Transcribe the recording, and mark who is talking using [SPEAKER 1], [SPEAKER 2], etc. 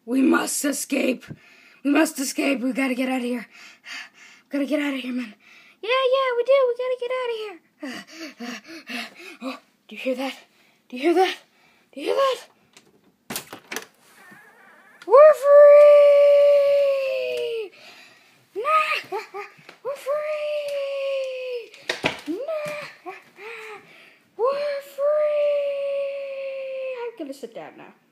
[SPEAKER 1] We must escape. We must escape. We gotta get out of here. Gotta get out of here, man. Yeah, we do. We gotta get out of here. Oh, do you hear that? Do you hear that? Do you hear that? We're free! Nah! We're free! Nah! We're free! I'm gonna sit down now.